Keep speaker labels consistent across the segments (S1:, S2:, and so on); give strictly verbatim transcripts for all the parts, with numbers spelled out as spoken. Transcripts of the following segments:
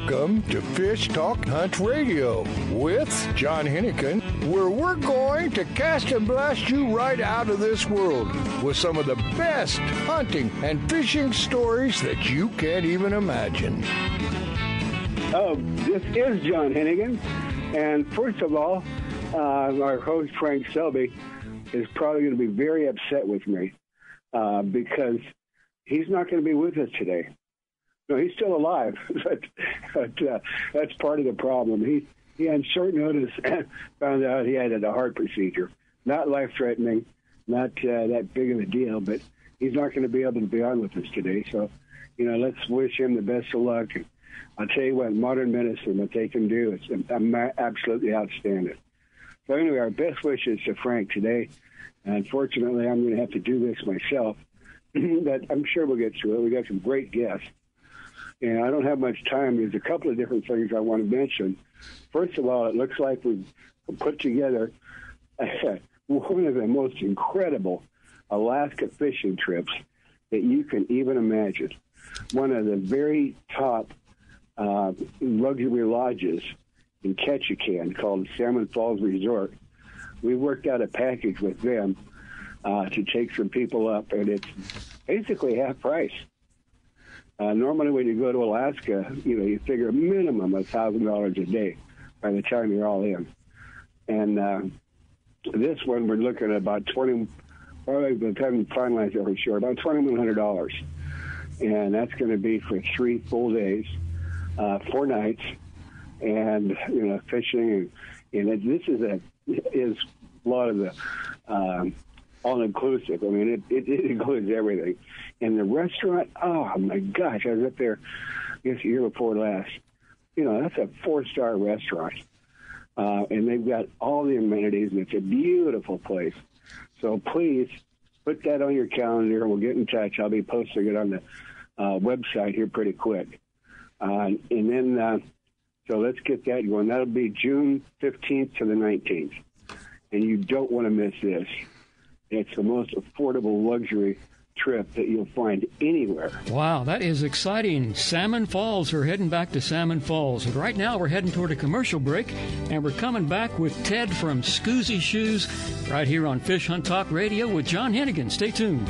S1: Welcome to Fish Talk Hunt Radio with John Hennigan, where we're going to cast and blast you right out of this world with some of the best hunting and fishing stories that you can't even imagine.
S2: Oh, this is John Hennigan, and first of all, uh, our host Frank Selby is probably going to be very upset with me uh, because he's not going to be with us today. No, he's still alive, but, but uh, that's part of the problem. He he on short notice found out he had a heart procedure, not life-threatening, not uh, that big of a deal, but he's not going to be able to be on with us today. So, you know, let's wish him the best of luck. I'll tell you what, modern medicine, what they can do, is absolutely outstanding. So anyway, our best wishes to Frank today. Unfortunately, I'm going to have to do this myself, but I'm sure we'll get through it. We got some great guests. And I don't have much time. There's a couple of different things I want to mention. First of all, it looks like we've put together one of the most incredible Alaska fishing trips that you can even imagine. One of the very top uh, luxury lodges in Ketchikan called Salmon Falls Resort. We worked out a package with them uh, to take some people up, and it's basically half price. Uh, normally, when you go to Alaska, you know, you figure a minimum of one thousand dollars a day by the time you're all in. And uh, this one, we're looking at about twenty, probably by the time we finalize it for sure, about twenty-one hundred dollars. And that's going to be for three full days, uh, four nights, and, you know, fishing. And, and it, this is a, is a lot of the um, all-inclusive. I mean, it, it, it includes everything. And the restaurant, oh, my gosh, I was up there, I guess, the year before last. You know, that's a four-star restaurant. Uh, and they've got all the amenities, and it's a beautiful place. So please put that on your calendar. We'll get in touch. I'll be posting it on the uh, website here pretty quick. Uh, and then, uh, so let's get that going. That'll be June fifteenth to the nineteenth. And you don't want to miss this. It's the most affordable luxury trip that you'll find anywhere.
S3: Wow, that is exciting. Salmon Falls. We're heading back to Salmon Falls. And right now we're heading toward a commercial break, and we're coming back with Ted from Scoozy Shoes right here on Fish Hunt Talk Radio with John Hennigan. Stay tuned.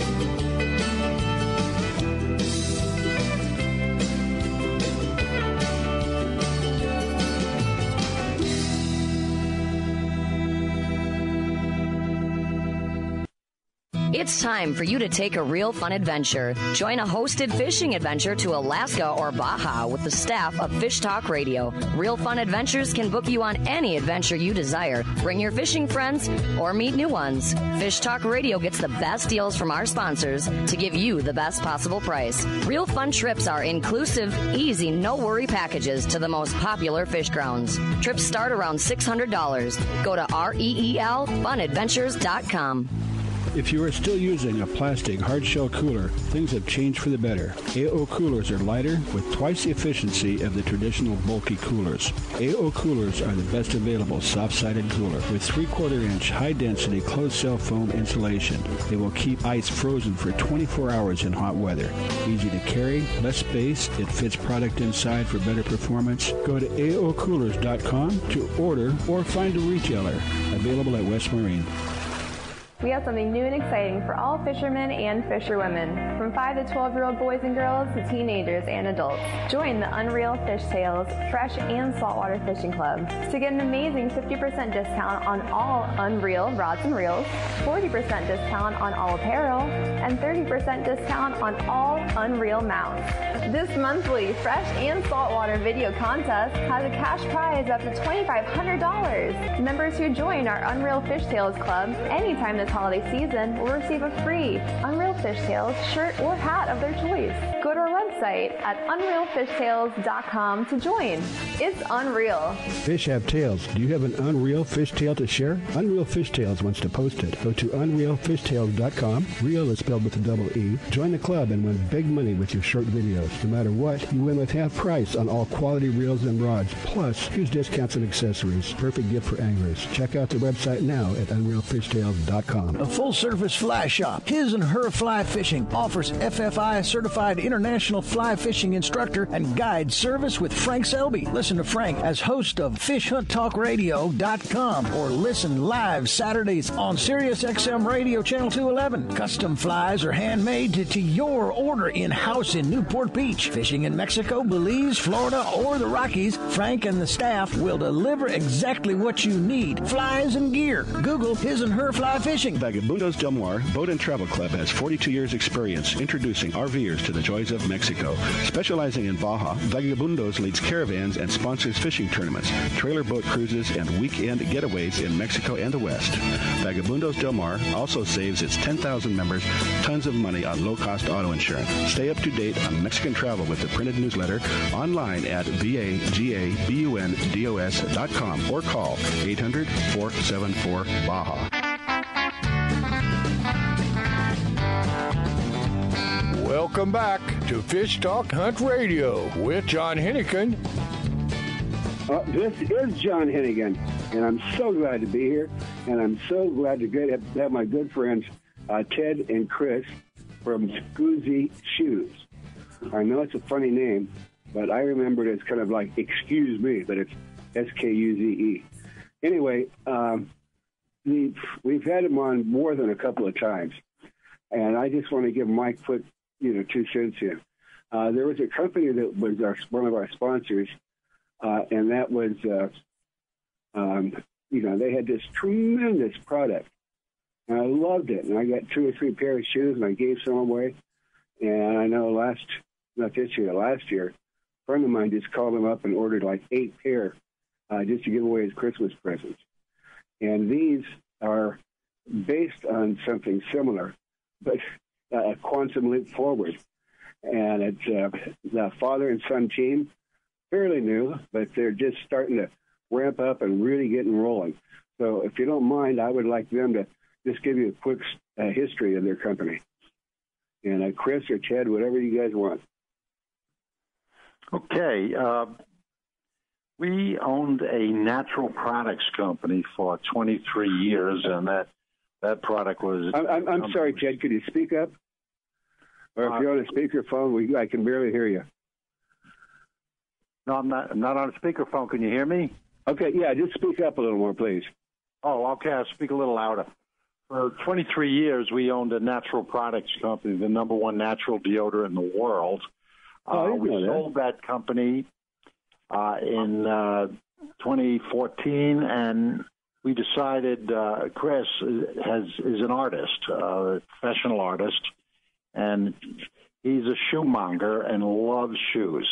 S4: It's time for you to take a real fun adventure. Join a hosted fishing adventure to Alaska or Baja with the staff of Fish Talk Radio. Real Fun Adventures can book you on any adventure you desire. Bring your fishing friends or meet new ones. Fish Talk Radio gets the best deals from our sponsors to give you the best possible price. Real Fun trips are inclusive, easy, no-worry packages to the most popular fish grounds. Trips start around six hundred dollars. Go to R E E L fun adventures dot com.
S5: If you are still using a plastic hard-shell cooler, things have changed for the better. A O coolers are lighter with twice the efficiency of the traditional bulky coolers. A O coolers are the best available soft-sided cooler with three-quarter inch high-density closed-cell foam insulation. They will keep ice frozen for twenty-four hours in hot weather. Easy to carry, less space, it fits product inside for better performance. Go to A O coolers dot com to order or find a retailer. Available at West Marine.
S6: We have something new and exciting for all fishermen and fisherwomen, from five to twelve-year-old boys and girls to teenagers and adults. Join the Unreal Fish Tales Fresh and Saltwater Fishing Club to get an amazing fifty percent discount on all Unreal rods and reels, forty percent discount on all apparel, and thirty percent discount on all Unreal mounts. This monthly Fresh and Saltwater video contest has a cash prize up to twenty-five hundred dollars. Members who join our Unreal Fish Tales Club anytime this holiday season will receive a free Unreal Fish Tales shirt or hat of their choice. Go to our website at unreal fish tales dot com to join. It's unreal.
S5: Fish have tails. Do you have an Unreal Fish Tale to share? Unreal Fish Tales wants to post it. Go to unreal fish tales dot com. Real is spelled with a double E. Join the club and win big money with your short videos. No matter what, you win with half price on all quality reels and rods. Plus, huge discounts and accessories. Perfect gift for anglers. Check out the website now at unreal fish tales dot com.
S7: com, a full-service fly shop. His and Her Fly Fishing offers F F I-certified international fly fishing instructor and guide service with Frank Selby. Listen to Frank as host of fish hunt talk radio dot com or listen live Saturdays on Sirius X M Radio Channel two eleven. Custom flies are handmade to, to your order in-house in Newport Beach. Fishing in Mexico, Belize, Florida, or the Rockies, Frank and the staff will deliver exactly what you need. Flies and gear. Google His and Her Fly Fishing.
S5: Vagabundos Del Mar Boat and Travel Club has forty-two years experience introducing RVers to the joys of Mexico. Specializing in Baja, Vagabundos leads caravans and sponsors fishing tournaments, trailer boat cruises, and weekend getaways in Mexico and the West. Vagabundos Del Mar also saves its ten thousand members tons of money on low-cost auto insurance. Stay up to date on Mexican travel with the printed newsletter online at V A G A B U N D O S dot com or call eight hundred, four seven four, Baja.
S1: Welcome back to Fish Talk Hunt Radio with John Hennigan.
S2: Uh, this is John Hennigan, and I'm so glad to be here, and I'm so glad to get, have my good friends uh, Ted and Chris from Skuzy Shoes. I know it's a funny name, but I remember it as kind of like excuse me, but it's S K U Z E. Anyway, um, we've, we've had them on more than a couple of times, and I just want to give my quick, you know, two cents here. Uh, there was a company that was our, one of our sponsors, uh, and that was, uh, um, you know, they had this tremendous product, and I loved it. And I got two or three pairs of shoes, and I gave some away. And I know last, not this year, last year, a friend of mine just called them up and ordered like eight pair uh, just to give away as Christmas presents. And these are based on something similar, but uh, a quantum leap forward. And it's uh, the father and son team, fairly new, but they're just starting to ramp up and really getting rolling. So if you don't mind, I would like them to just give you a quick uh, history of their company. And uh, Chris or Ted, whatever you guys want.
S8: Okay. Uh, we owned a natural products company for twenty-three years, and that, that product was...
S2: I'm, I'm, I'm sorry, Ted, could you speak up? Or if uh, you're on a speakerphone, we, I can barely hear you.
S8: No, I'm not, I'm not on a speakerphone. Can you hear me?
S2: Okay, yeah, just speak up a little more, please.
S8: Oh, okay, I'll speak a little louder. For twenty-three years, we owned a natural products company, the number one natural deodorant in the world.
S2: Oh,
S8: uh, we sold that, that company uh, in uh, twenty fourteen, and we decided uh, Chris has is an artist, a professional artist, and he's a shoemonger and loves shoes.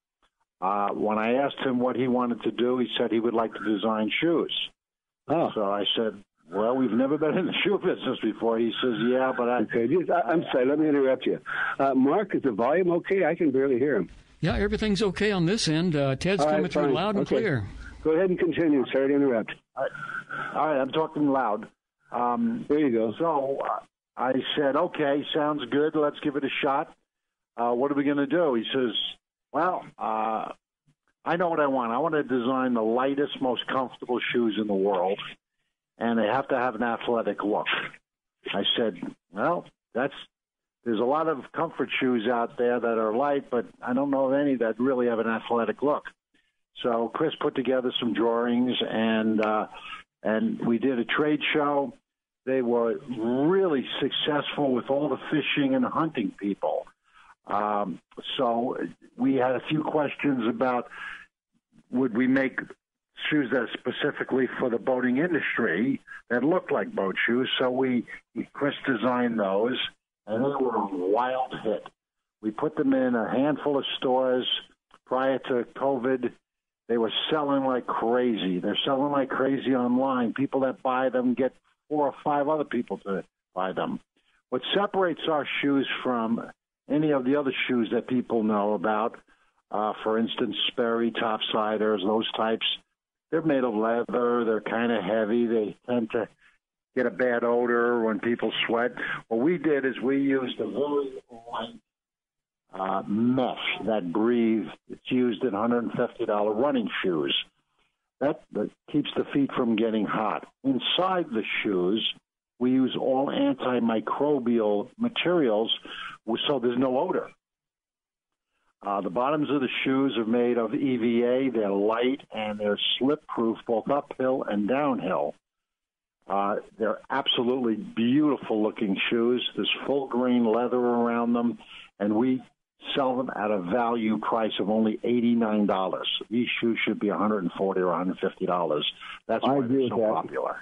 S8: Uh, when I asked him what he wanted to do, he said he would like to design shoes.
S2: Oh.
S8: So I said, well, we've never been in the shoe business before. He says, yeah, but I...
S2: Okay, just, I, I'm sorry, let me interrupt you. Uh, Mark, is the volume okay? I can barely hear him.
S3: Yeah, everything's okay on this end. Uh, Ted's
S2: All
S3: coming
S2: right,
S3: through
S2: fine.
S3: loud and
S2: okay.
S3: clear.
S2: Go ahead and continue. Sorry to interrupt.
S8: All right, All right I'm talking loud. Um,
S2: there you go.
S8: So uh, I said, okay, sounds good. Let's give it a shot. Uh, what are we going to do? He says, well, uh, I know what I want. I want to design the lightest, most comfortable shoes in the world, and they have to have an athletic look. I said, well, that's there's a lot of comfort shoes out there that are light, but I don't know of any that really have an athletic look. So Chris put together some drawings, and uh, and we did a trade show. They were really successful with all the fishing and hunting people. Um, so we had a few questions about would we make shoes that are specifically for the boating industry that looked like boat shoes. So we, Chris designed those, and they were a wild hit. We put them in a handful of stores prior to COVID. They were selling like crazy. They're selling like crazy online. People that buy them get four or five other people to buy them. What separates our shoes from any of the other shoes that people know about, uh, for instance, Sperry, Topsiders, those types, they're made of leather. They're kind of heavy. They tend to get a bad odor when people sweat. What we did is we used a very light uh, mesh that breathes. It's used in one hundred fifty dollars running shoes. That, that keeps the feet from getting hot. Inside the shoes, we use all antimicrobial materials, so there's no odor. Uh, the bottoms of the shoes are made of E V A. They're light, and they're slip-proof both uphill and downhill. Uh, they're absolutely beautiful-looking shoes. There's full-grain leather around them, and we sell them at a value price of only eighty-nine dollars. These shoes should be one hundred forty dollars or one hundred fifty dollars. That's why they're so popular.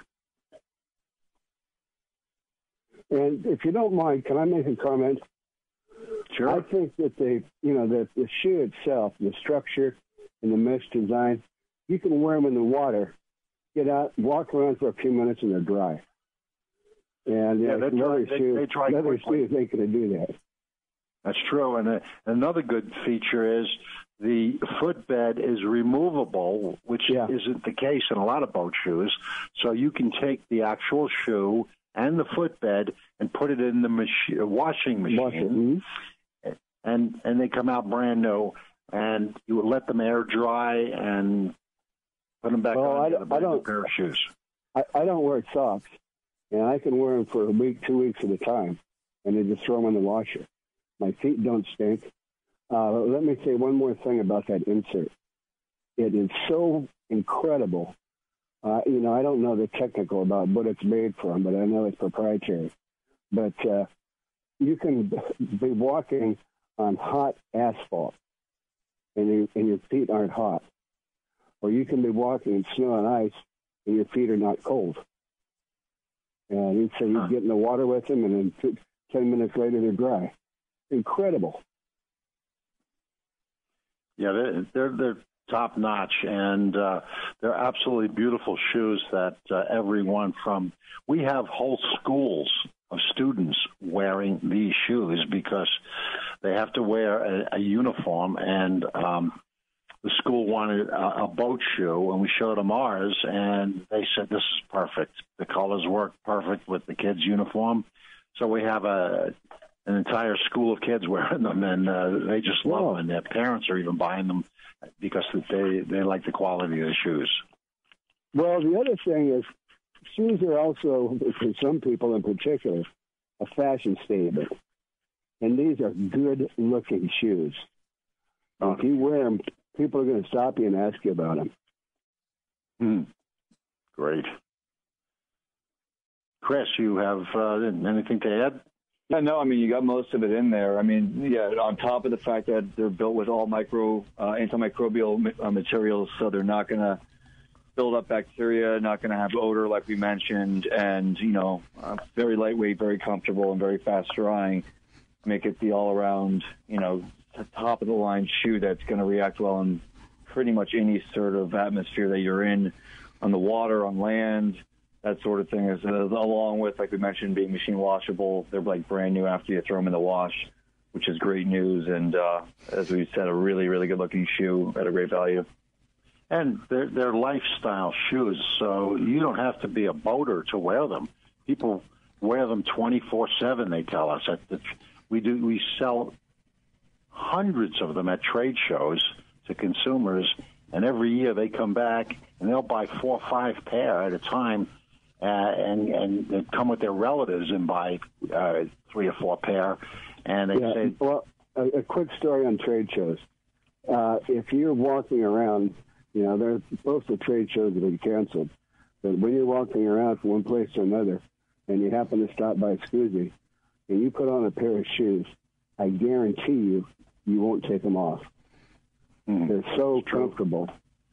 S2: And if you don't mind, can I make a comment?
S8: Sure.
S2: I think that the, you know, that the shoe itself, the structure and the mesh design, you can wear them in the water, get out, walk around for a few minutes, and they're dry. And
S8: yeah,
S2: uh,
S8: they
S2: leather
S8: dry,
S2: shoes,
S8: they, they dry
S2: leather
S8: quickly.
S2: shoes ain't going to do that.
S8: That's true. And uh, another good feature is the footbed is removable, which
S2: yeah.
S8: isn't the case in a lot of boat shoes. So you can take the actual shoe and the footbed and put it in the machi- washing machine,
S2: Wash it. Mm-hmm.
S8: and and they come out brand new. And you would let them air dry and put them back
S2: well,
S8: on.
S2: I,
S8: I,
S2: I don't
S8: pair of shoes.
S2: I, I don't wear socks, and I can wear them for a week, two weeks at a time, and then just throw them in the washer. My feet don't stink. Uh, let me say one more thing about that insert. It is so incredible. Uh, you know, I don't know the technical about what it's made from, but I know it's proprietary. But uh, you can be walking on hot asphalt, and, you, and your feet aren't hot. Or you can be walking in snow and ice, and your feet are not cold. And you say you
S8: huh.
S2: get in the water with them, and then ten minutes later they're dry. Incredible.
S8: Yeah, they're they're, they're top notch, and uh, they're absolutely beautiful shoes that uh, everyone from we have whole schools of students wearing these shoes because they have to wear a, a uniform, and um, the school wanted a, a boat shoe, and we showed them ours, and they said this is perfect. The colors work perfect with the kids' uniform, so we have a an entire school of kids wearing them, and uh, they just love
S2: Whoa.
S8: them. And their parents are even buying them because they they like the quality of the shoes.
S2: Well, the other thing is, shoes are also, for some people in particular, a fashion statement. And these are good-looking shoes.
S8: Oh.
S2: If you wear them, people are going to stop you and ask you about them.
S8: Hmm. Great. Chris, you have uh, anything to add?
S9: Yeah, no, I mean, you got most of it in there. I mean, yeah, on top of the fact that they're built with all micro uh, antimicrobial uh, materials, so they're not going to build up bacteria, not going to have odor like we mentioned, and, you know, uh, very lightweight, very comfortable, and very fast drying, make it the all-around, you know, top-of-the-line shoe that's going to react well in pretty much any sort of atmosphere that you're in, on the water, on land, that sort of thing, is uh, along with, like we mentioned, being machine washable. They're like brand new after you throw them in the wash, which is great news. And uh, as we said, a really, really good looking shoe at a great value.
S8: And they're, they're lifestyle shoes, so you don't have to be a boater to wear them. People wear them twenty-four seven, they tell us. We do. We sell hundreds of them at trade shows to consumers, and every year they come back and they'll buy four or five pair at a time. Uh, and and they come with their relatives and buy uh, three or four pair, and they
S2: yeah,
S8: say,
S2: well, a, a quick story on trade shows. Uh, if you're walking around, you know, they're, most of the trade shows have been canceled, but when you're walking around from one place to another, and you happen to stop by Scusi, and you put on a pair of shoes, I guarantee you, you won't take them off. Mm-hmm. They're so comfortable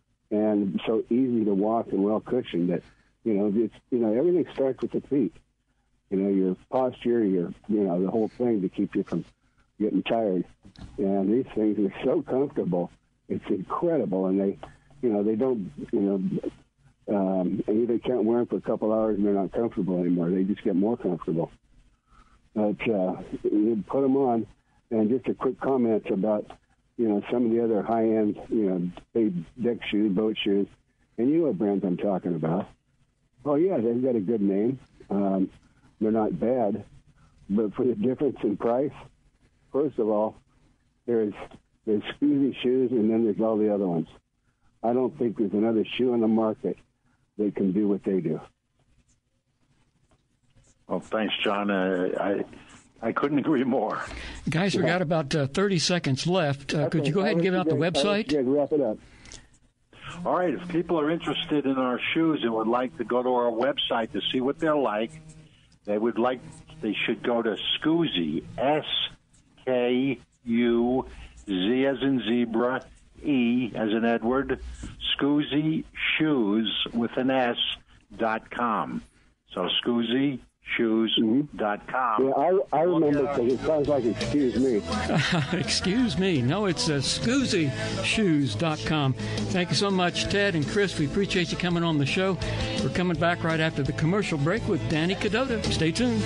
S2: and so easy to walk and well cushioned that. You know, it's, you know, everything starts with the feet. You know, your posture, your, you know, the whole thing to keep you from getting tired. And these things are so comfortable. It's incredible. And they, you know, they don't, you know, um, and they can't wear them for a couple hours and they're not comfortable anymore. They just get more comfortable. But uh, you put them on. And just a quick comment about, you know, some of the other high-end, you know, big deck shoes, boat shoes. And you know what brands I'm talking about. Oh, yeah, they've got a good name. Um, they're not bad. But for the difference in price, first of all, there's there's Scusi shoes, and then there's all the other ones. I don't think there's another shoe in the market that can do what they do.
S8: Well, thanks, John. Uh, I I couldn't agree more.
S3: Guys, we've got about uh, thirty seconds left. Uh, could you go ahead and give out the website?
S2: Yeah, wrap it up.
S8: All right. If people are interested in our shoes and would like to go to our website to see what they're like, they would like they should go to Skuzy, S K U Z as in zebra, E as in Edward, Skuzy Shoes with an S dot com. So Skuzy shoes dot com.
S2: Yeah, I, I remember because it sounds like excuse me.
S3: Excuse me. No, it's uh, Skuzy shoes dot com. Thank you so much, Ted and Chris. We appreciate you coming on the show. We're coming back right after the commercial break with Danny Cadota. Stay tuned.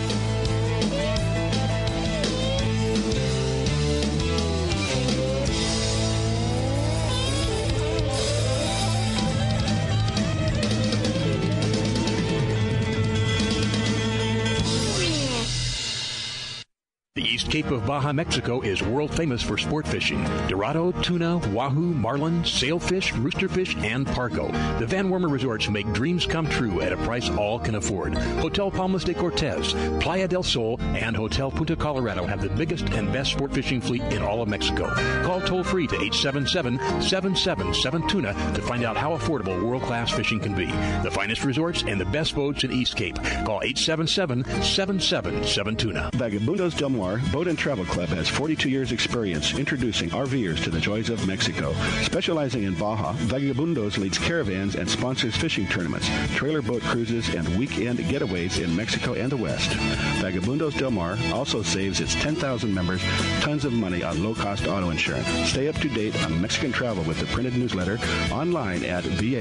S10: The East Cape of Baja, Mexico is world famous for sport fishing. Dorado, tuna, wahoo, marlin, sailfish, roosterfish, and pargo. The Van Wormer Resorts make dreams come true at a price all can afford. Hotel Palmas de Cortez, Playa del Sol, and Hotel Punta Colorado have the biggest and best sport fishing fleet in all of Mexico. Call toll-free to eight seven seven, seven seven seven, tuna to find out how affordable world-class fishing can be. The finest resorts and the best boats in East Cape. Call eight seven seven, seven seven seven, tuna.
S5: Vagabundos Del Mar Boat and Travel Club has forty-two years experience introducing RVers to the joys of Mexico. Specializing in Baja, Vagabundos leads caravans and sponsors fishing tournaments, trailer boat cruises, and weekend getaways in Mexico and the West. Vagabundos Del Mar also saves its ten thousand members tons of money on low-cost auto insurance. Stay up to date on Mexican travel with the printed newsletter online at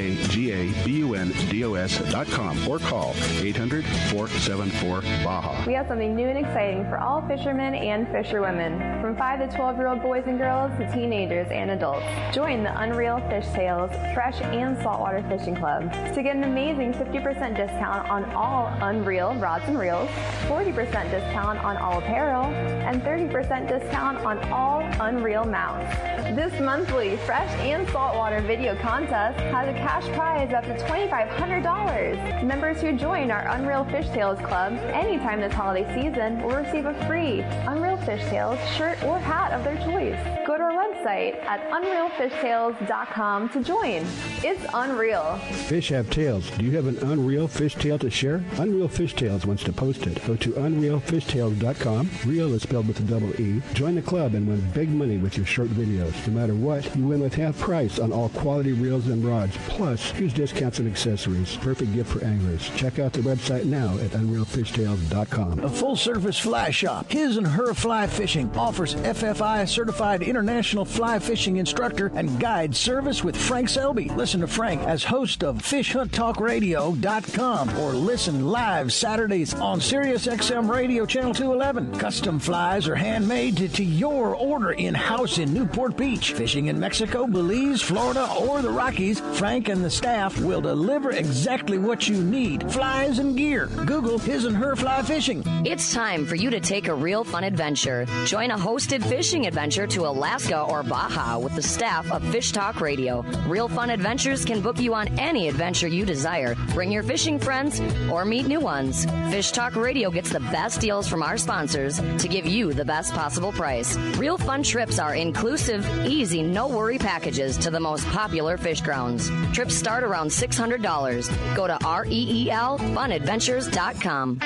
S5: vagabundos dot com or call eight hundred, four seven four, Baja.
S6: We have something new and exciting for all fishermen and fisherwomen, from five to twelve-year-old boys and girls to teenagers and adults. Join the Unreal Fish Sales Fresh and Saltwater Fishing Club to get an amazing fifty percent discount on all Unreal rods and reels, forty percent discount on all apparel, and thirty percent discount on all Unreal mounts. This monthly Fresh and Saltwater video contest has a cash prize up to twenty-five hundred dollars. Members who join our Unreal Fish Sales Club anytime this holiday season will receive a free Unreal Fish Sales shirt or hat of their choice. Go to our website at unreal fish tales dot com to join. It's unreal.
S5: Fish have tails. Do you have an Unreal Fish Tale to share? Unreal Fish Tales wants to post it. Go to unreal fish tales dot com. Real is spelled with a double E. Join the club and win big money with your short videos. No matter what, you win with half price on all quality reels and rods. Plus, huge discounts and accessories. Perfect gift for anglers. Check out the website now at unreal fish tales dot com.
S7: A full-service fly shop, His and Her Fly Fishing, offers F F I certified international fly fishing instructor and guide service with Frank Selby. Listen to Frank as host of fish hunt talk radio dot com or listen live Saturdays on Sirius X M Radio Channel two eleven. Custom flies are handmade to, to your order in-house in Newport Beach. Fishing in Mexico, Belize, Florida, or the Rockies, Frank and the staff will deliver exactly what you need. Flies and gear. Google His and Her Fly Fishing.
S4: It's time for you to take a real fun adventure. Join a hosted fishing adventure to Alaska or Baja with the staff of Fish Talk Radio. Real Fun Adventures can book you on any adventure you desire. Bring your fishing friends or meet new ones. Fish Talk Radio gets the best deals from our sponsors to give you the best possible price. Real Fun trips are inclusive, easy, no-worry packages to the most popular fish grounds. Trips start around six hundred dollars. Go to reel fun adventures dot com.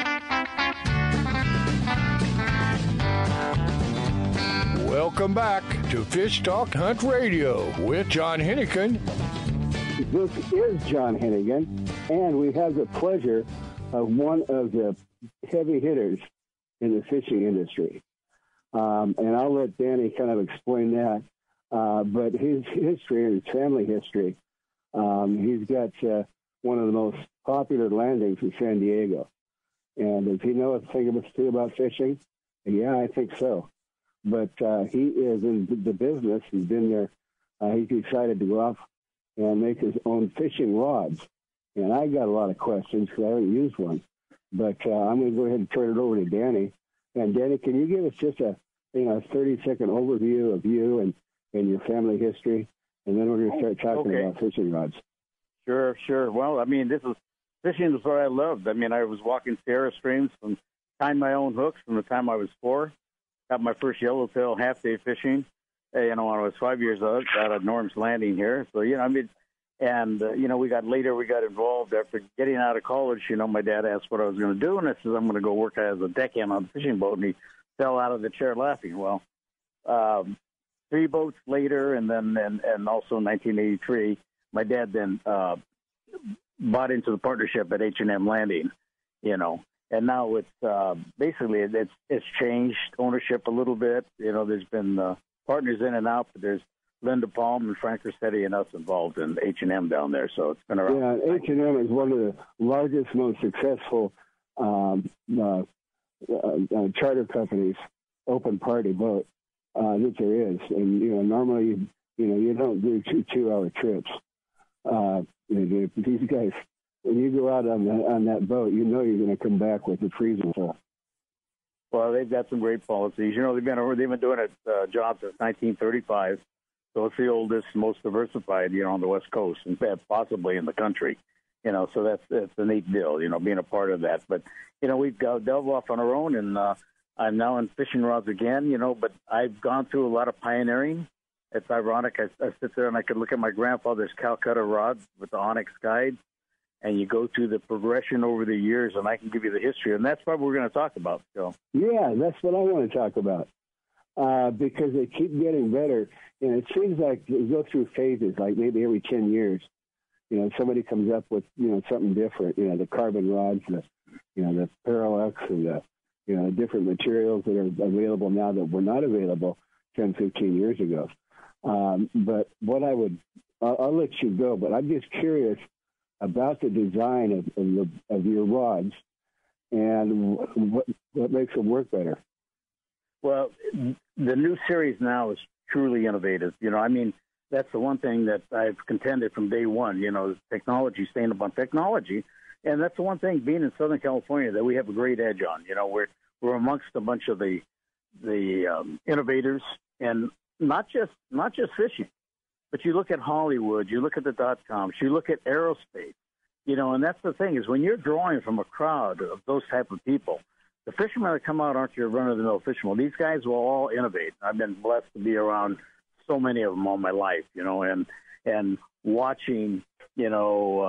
S1: Welcome back to Fish Talk Hunt Radio with John Hennigan.
S2: This is John Hennigan, and we have the pleasure of one of the heavy hitters in the fishing industry. Um, and I'll let Danny kind of explain that. Uh, but his history and his family history, um, he's got uh, one of the most popular landings in San Diego. And does he know a thing about fishing? Yeah, I think so. But uh, he is in the business. He's been there. Uh, he's decided to go off and make his own fishing rods. And I got a lot of questions because I haven't used one. But uh, I'm going to go ahead and turn it over to Danny. And Danny, can you give us just a you know thirty second overview of you and, and your family history, and then we're going to start talking
S11: okay.
S2: about fishing rods.
S11: Sure, sure. Well, I mean, this is fishing was what I loved. I mean, I was walking Sierra streams from tying my own hooks from the time I was four. Got my first yellowtail half-day fishing, uh, you know, when I was five years old out of Norm's Landing here. So, you know, I mean, and, uh, you know, we got later, we got involved after getting out of college. You know, my dad asked what I was going to do, and I said, I'm going to go work as a deckhand on a fishing boat. And he fell out of the chair laughing. Well, um, three boats later, and then and, and also in nineteen eighty-three, my dad then uh, bought into the partnership at H and M Landing, you know. And now it's uh, basically it's it's changed ownership a little bit. You know, there's been uh, partners in and out, but there's Linda Palm and Frank Rossetti and us involved in H and M down there. So it's been around.
S2: Yeah, H and M is one of the largest, most successful um, uh, uh, charter companies, open party boat uh, that there is. And you know, normally you know you don't do two two-hour trips. Uh, these guys. When you go out on the, on that boat, you know you're going to come back with a freezing full.
S11: Well, they've got some great policies. You know, they've been they've been doing it uh, job since nineteen thirty-five, so it's the oldest, most diversified, you know, on the West Coast, in fact, possibly in the country. You know, so that's that's a neat deal. You know, being a part of that. But you know, we've got delved off on our own, and uh, I'm now in fishing rods again. You know, but I've gone through a lot of pioneering. It's ironic. I, I sit there and I could look at my grandfather's Calcutta rods with the onyx guide. And you go through the progression over the years, and I can give you the history, and that's what we're going to talk about. So,
S2: yeah, that's what I want to talk about uh, because they keep getting better, and it seems like they go through phases, like maybe every ten years. You know, somebody comes up with you know something different. You know, the carbon rods, the you know the Parallax, and the you know different materials that are available now that were not available ten, fifteen years ago. Um, but what I would, I'll, I'll let you go, but I'm just curious about the design of, of, the, of your rods and what, what makes them work better.
S11: Well, the new series now is truly innovative. You know, I mean, that's the one thing that I've contended from day one, you know, technology, staying up on technology. And that's the one thing, being in Southern California, that we have a great edge on. You know, we're, we're amongst a bunch of the the um, innovators, and not just not just fishing. But you look at Hollywood, you look at the dot-coms, you look at aerospace, you know, and that's the thing is when you're drawing from a crowd of those type of people, the fishermen that come out aren't your run-of-the-mill fishermen. These guys will all innovate. I've been blessed to be around so many of them all my life, you know, and and watching, you know,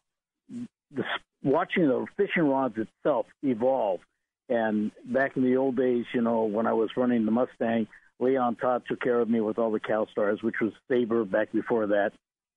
S11: uh, the, watching the fishing rods itself evolve. And back in the old days, you know, when I was running the Mustang, Leon Todd took care of me with all the CalStars, which was Sabre back before that.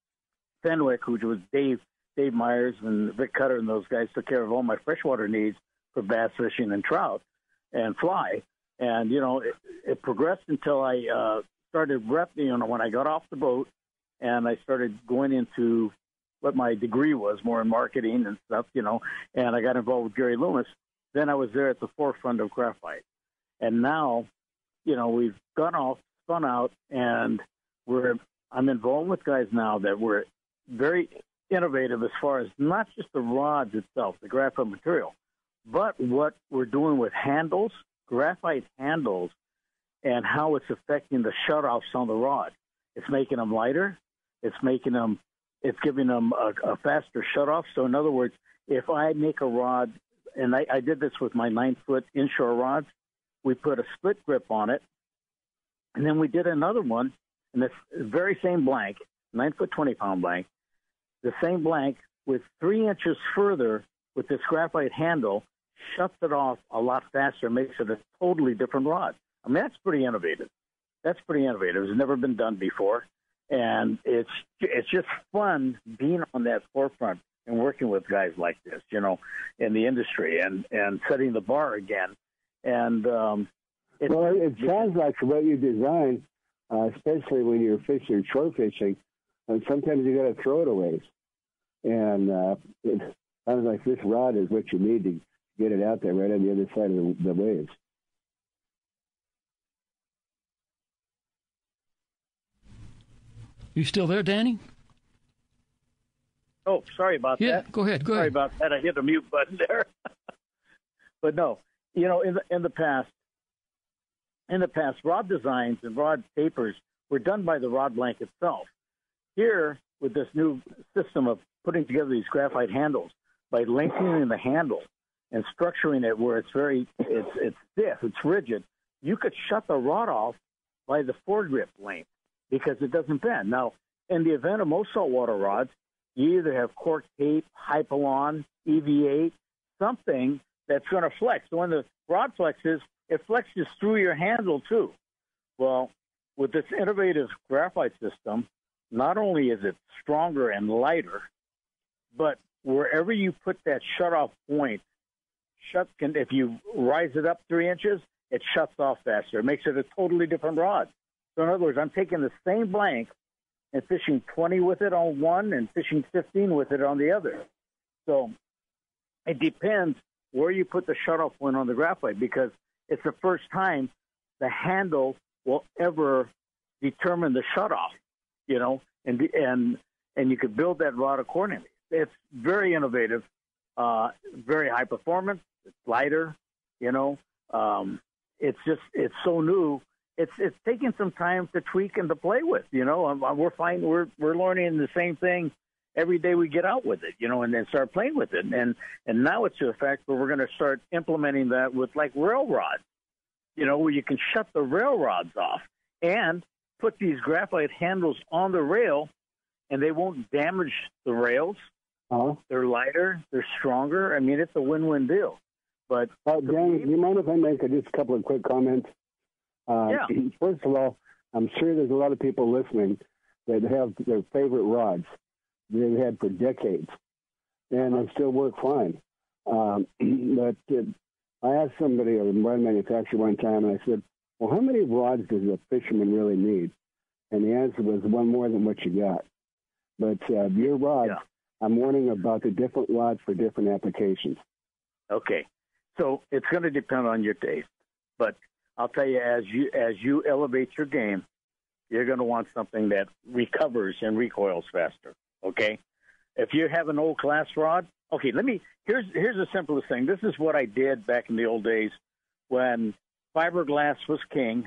S11: Fenwick, which was Dave Dave Myers and Vic Cutter, and those guys took care of all my freshwater needs for bass fishing and trout and fly. And, you know, it, it progressed until I uh, started rep, you know, when I got off the boat and I started going into what my degree was, more in marketing and stuff, you know, and I got involved with Gary Loomis. Then I was there at the forefront of graphite. And now, you know, we've gone off, spun out, and we're I'm involved with guys now that were very innovative as far as not just the rods itself, the graphite material, but what we're doing with handles, graphite handles, and how it's affecting the shutoffs on the rod. It's making them lighter. It's making them, it's giving them a, a faster shutoff. So in other words, if I make a rod, and I, I did this with my nine-foot inshore rods, we put a split grip on it, and then we did another one, and this very same blank, nine-foot, twenty-pound blank, the same blank with three inches further with this graphite handle, shuts it off a lot faster, makes it a totally different rod. I mean, that's pretty innovative. That's pretty innovative. It's never been done before, and it's it's just fun being on that forefront and working with guys like this, you know, in the industry and, and setting the bar again. And um, it,
S2: well, it sounds like what you design, uh, especially when you're fishing, shore fishing, and sometimes you got to throw it away. And uh, it sounds like this rod is what you need to get it out there right on the other side of the, the waves.
S3: You still there, Danny?
S11: Oh, sorry about
S3: yeah,
S11: that.
S3: Yeah, go ahead. Go
S11: sorry
S3: ahead.
S11: about that. I hit the mute button there. But no, you know, in the, in the past, in the past, rod designs and rod tapers were done by the rod blank itself. Here, with this new system of putting together these graphite handles, by lengthening the handle and structuring it where it's very, it's, it's stiff, it's rigid, you could shut the rod off by the foregrip length because it doesn't bend. Now, in the event of most saltwater rods, you either have cork tape, Hypalon, E V eight, something that's going to flex. So when the rod flexes, it flexes through your handle too. Well, with this innovative graphite system, not only is it stronger and lighter, but wherever you put that shut-off point, shut can, if you rise it up three inches, it shuts off faster. It makes it a totally different rod. So in other words, I'm taking the same blank and fishing twenty with it on one and fishing fifteen with it on the other. So it depends where you put the shutoff point on the graphite, because it's the first time the handle will ever determine the shutoff, you know, and and and you could build that rod accordingly. It's very innovative, uh, very high performance. It's lighter, you know. Um, it's just it's so new. It's it's taking some time to tweak and to play with, you know. Um, we're finding we're we're learning the same thing every day we get out with it, you know, and then start playing with it. And and now it's to the fact where we're going to start implementing that with like rail rods, you know, where you can shut the rail rods off and put these graphite handles on the rail, and they won't damage the rails.
S2: Uh-huh.
S11: They're lighter, they're stronger. I mean, it's a win-win deal. But
S2: uh, Dan, do you mind if I make a, just a couple of quick comments? Uh,
S11: yeah.
S2: First of all, I'm sure there's a lot of people listening that have their favorite rods they've had for decades, and they still work fine. Um, but uh, I asked somebody, a rod manufacturer, one time, and I said, well, how many rods does a fisherman really need? And the answer was one more than what you got. But uh, your rod, yeah. I'm warning about the different rods for different applications.
S11: Okay. So it's going to depend on your taste. But I'll tell you, as you as you elevate your game, you're going to want something that recovers and recoils faster, okay? If you have an old class rod, okay, let me, here's here's the simplest thing. This is what I did back in the old days when fiberglass was king,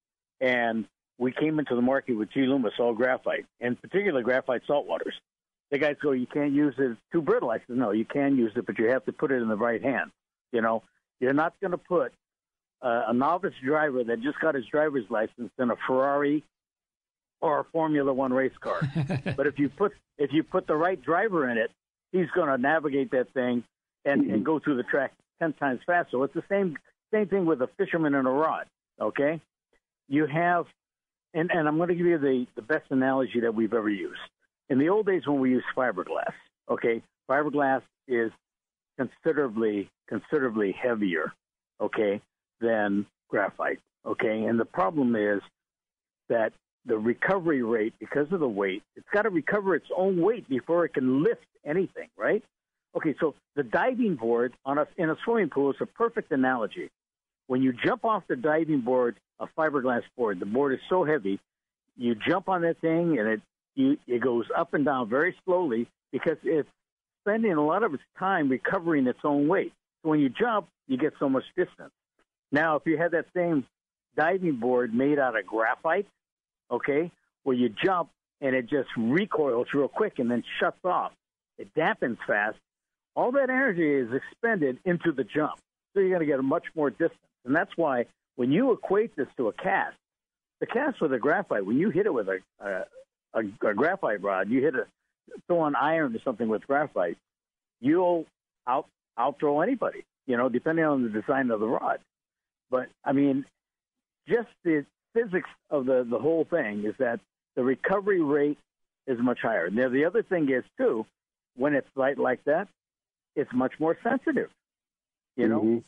S11: and we came into the market with G. Loomis, all graphite, and particularly graphite saltwaters. The guys go, you can't use it, it's too brittle. I said, no, you can use it, but you have to put it in the right hand. You know, you're not going to put uh, a novice driver that just got his driver's license in a Ferrari or a Formula One race car. But if you put if you put the right driver in it, he's going to navigate that thing and, mm-hmm. and go through the track ten times faster. So it's the same same thing with a fisherman and a rod, okay? You have, and, and I'm going to give you the, the best analogy that we've ever used. In the old days when we used fiberglass, okay, fiberglass is considerably, considerably heavier, okay, than graphite, okay? And the problem is that the recovery rate, because of the weight, it's got to recover its own weight before it can lift anything, right? Okay, so the diving board on a, in a swimming pool is a perfect analogy. When you jump off the diving board, a fiberglass board, the board is so heavy, you jump on that thing and it you, it goes up and down very slowly because it's spending a lot of its time recovering its own weight. So when you jump, you get so much distance. Now, if you had that same diving board made out of graphite, okay, where you jump and it just recoils real quick and then shuts off, it dampens fast, all that energy is expended into the jump. So you're going to get a much more distance. And that's why when you equate this to a cast, the cast with a graphite, when you hit it with a, a, a, a graphite rod, you hit a, throw an iron or something with graphite, you'll out outthrow anybody, you know, depending on the design of the rod. But, I mean, just the physics of the, the whole thing is that the recovery rate is much higher. Now, the other thing is, too, when it's light like that, it's much more sensitive, you know? Mm-hmm.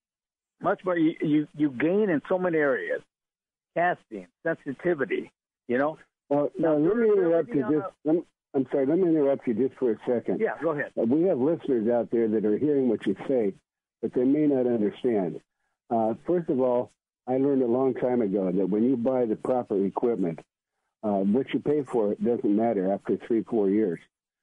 S11: Much more, you, you, you gain in so many areas, casting, sensitivity, you know?
S2: Well, now, now let me interrupt you just, a, let me, I'm sorry, let me interrupt you just for a second.
S11: Yeah, go ahead.
S2: Uh, we have listeners out there that are hearing what you say, but they may not understand. Uh, first of all, I learned a long time ago that when you buy the proper equipment, uh, what you pay for it doesn't matter after three, four years.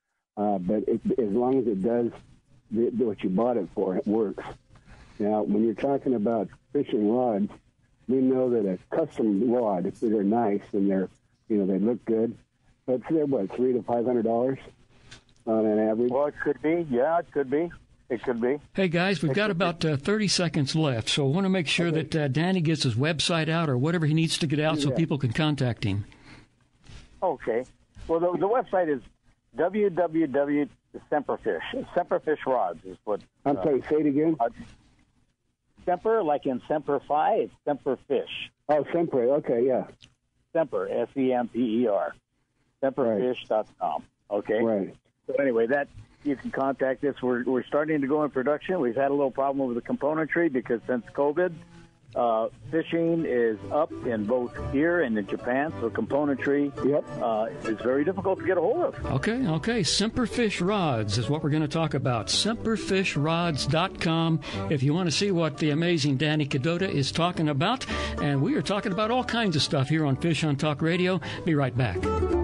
S2: Uh, but it, as long as it does the, what you bought it for, it works. Now, when you're talking about fishing rods, we know that a custom rod, if they're nice and they're, you know, they look good, but they're what, three to five hundred dollars. on an average?
S11: Well, it could be. Yeah, it could be. It could be.
S3: Hey, guys, we've got about uh, thirty seconds left, so I want to make sure okay. that uh, Danny gets his website out or whatever he needs to get out so people can contact him.
S11: Okay. Well, the, the website is w w w dot semperfish. Semperfish rods is what.
S2: I'm sorry, uh, say it again. Uh,
S11: Semper, like in Semper Fi, it's Semperfish.
S2: Oh, Semper. Okay, yeah.
S11: Semper, S E M P E R. semperfish dot com. Okay?
S2: Right.
S11: So anyway, that you can contact us. We're, we're starting to go in production. We've had a little problem with the componentry because since COVID, uh, fishing is up in both here and in Japan, so componentry
S2: yep.
S11: uh, is very difficult to get a hold of.
S3: Okay, okay. Semperfish Rods is what we're going to talk about. semperfish rods dot com if you want to see what the amazing Danny Cadota is talking about. And we are talking about all kinds of stuff here on Fish Hunt Talk Radio. Be right back.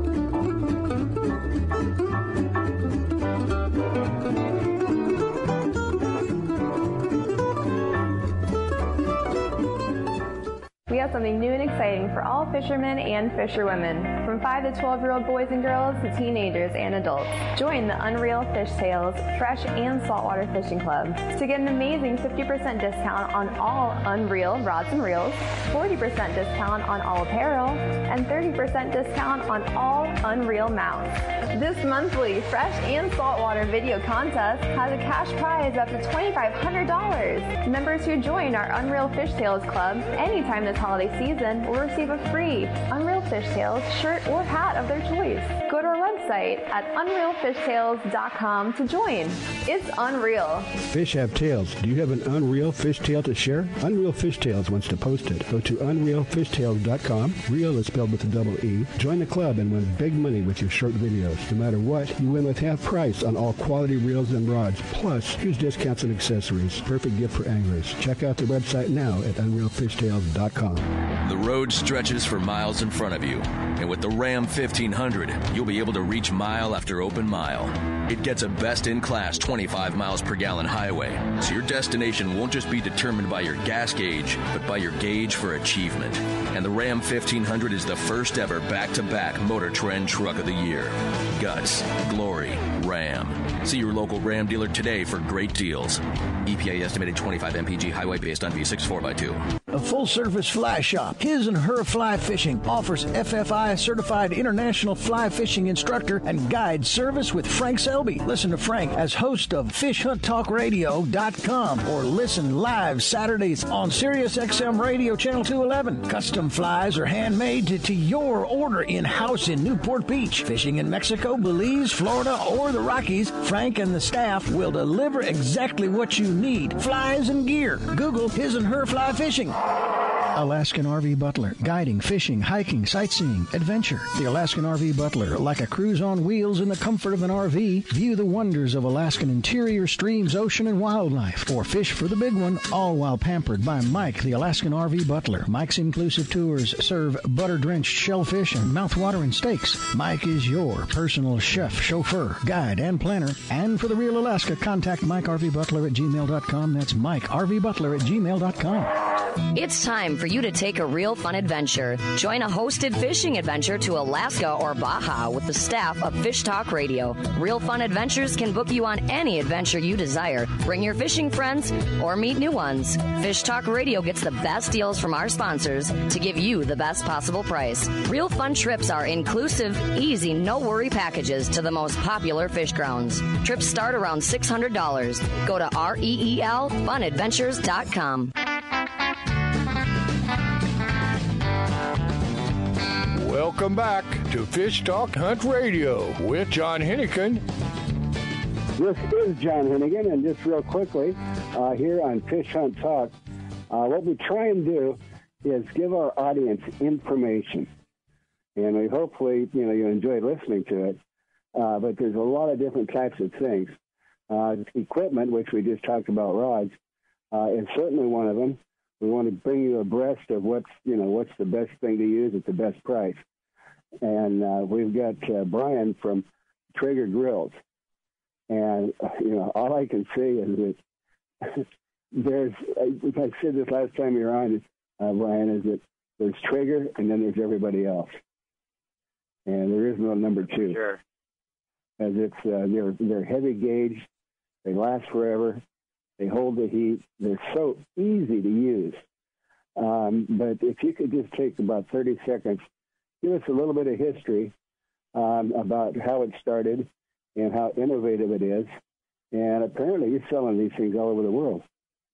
S6: We have something new and exciting for all fishermen and fisherwomen, from five to twelve-year-old boys and girls to teenagers and adults. Join the Unreal Fish Sales Fresh and Saltwater Fishing Club to get an amazing fifty percent discount on all Unreal rods and reels, forty percent discount on all apparel, and thirty percent discount on all Unreal mounts. This monthly Fresh and Saltwater video contest has a cash prize up to twenty-five hundred dollars. Members who join our Unreal Fish Sales Club anytime this holiday season will receive a free Unreal Fish Tales shirt or hat of their choice. Go to our website at unreal fish tales dot com to join. It's unreal.
S5: Fish have tails. Do you have an Unreal Fish Tale to share? Unreal Fish Tales wants to post it. Go to unreal fish tales dot com. Real is spelled with a double E. Join the club and win big money with your short videos. No matter what, you win with half price on all quality reels and rods. Plus, huge discounts and accessories. Perfect gift for anglers. Check out the website now at unreal fish tales dot com.
S12: The road stretches for miles in front of you, and with the Ram fifteen hundred, you'll be able to reach mile after open mile. It gets a best-in-class twenty-five miles per gallon highway, so your destination won't just be determined by your gas gauge, but by your gauge for achievement. And the Ram fifteen hundred is the first ever back-to-back Motor Trend Truck of the Year. Guts, glory, Ram. See your local Ram dealer today for great deals. E P A estimated twenty-five M P G highway based on V six four by two.
S7: A full-service fly shop, His and Her Fly Fishing, offers F F I-certified international fly fishing instructor and guide service with Frank Selby. Listen to Frank as host of fish hunt talk radio dot com or listen live Saturdays on Sirius X M Radio Channel two eleven. Custom flies are handmade to, to your order in-house in Newport Beach. Fishing in Mexico, Belize, Florida, or the Rockies, Frank and the staff will deliver exactly what you need. Flies and gear. Google His and Her Fly Fishing. Alaskan R V Butler. Guiding, fishing, hiking, sightseeing, adventure. The Alaskan R V Butler. Like a cruise on wheels in the comfort of an R V, view the wonders of Alaskan interior, streams, ocean, and wildlife. Or fish for the big one, all while pampered by Mike, the Alaskan R V Butler. Mike's inclusive tours serve butter-drenched shellfish and mouth-watering steaks. Mike is your personal chef, chauffeur, guide, and planner. And for the real Alaska, contact Mike R V Butler at gmail dot com. That's Mike R V Butler at gmail dot com.
S4: It's time for you to take a real fun adventure. Join a hosted fishing adventure to Alaska or Baja with the staff of Fish Talk Radio. Real Fun Adventures can book you on any adventure you desire. Bring your fishing friends or meet new ones. Fish Talk Radio gets the best deals from our sponsors to give you the best possible price. Real Fun trips are inclusive, easy, no-worry packages to the most popular fish grounds. Trips start around six hundred dollars. Go to R E E L fun adventures dot com.
S1: Welcome back to Fish Talk Hunt Radio with John Hennigan.
S2: This is John Hennigan, and just real quickly, uh, here on Fish Hunt Talk, uh, what we try and do is give our audience information, and we hopefully, you know, you enjoy listening to it. Uh, but there's a lot of different types of things. Uh, equipment, which we just talked about, rods, uh, is certainly one of them. We want to bring you abreast of what's, you know, what's the best thing to use at the best price. And uh, we've got uh, Brian from Traeger Grills. And, uh, you know, all I can say is that there's, I said this last time you were on, uh, Brian, is that there's Traeger and then there's everybody else. And there is no number two.
S11: Sure.
S2: as it's uh, they're they're heavy gauge, they last forever, they hold the heat, they're so easy to use. Um, but if you could just take about thirty seconds, give us a little bit of history um, about how it started and how innovative it is. And apparently you're selling these things all over the world.